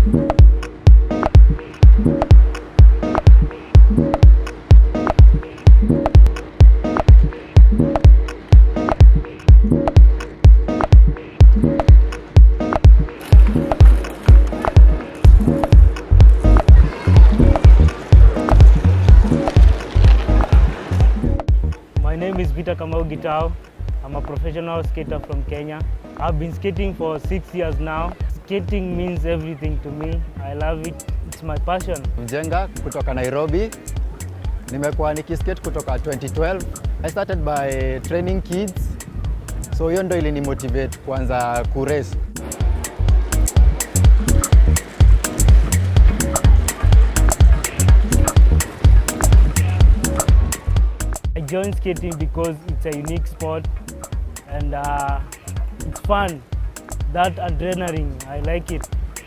My name is Videographer. I'm a professional skater from Kenya. I've been skating for 6 years now. Skating means everything to me. I love it. It's my passion. Mjenga kutoka Nairobi. Nimekuwa nikiskate kutoka 2012. I started by training kids. So hiyo ndio ilinimotivate kuanza kurace. I joined skating because it's a unique sport and it's fun. That adrenaline, I like it.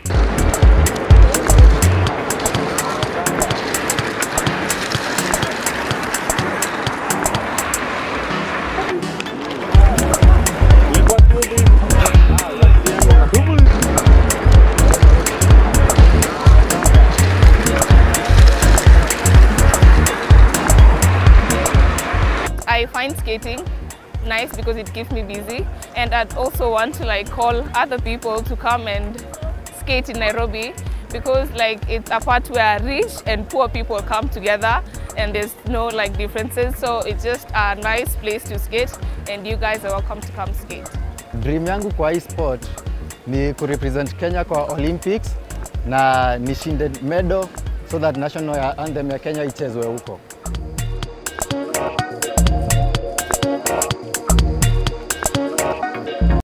I find skating nice because it keeps me busy, and I'd also want to call other people to come and skate in Nairobi because it's a part where rich and poor people come together and there's no differences, so it's just a nice place to skate and you guys are welcome to come skate. Dream yangu kwa hii sport ni kurepresent Kenya kwa Olympics na nishinde medal so that national anthem ya Kenya ichezwe huko.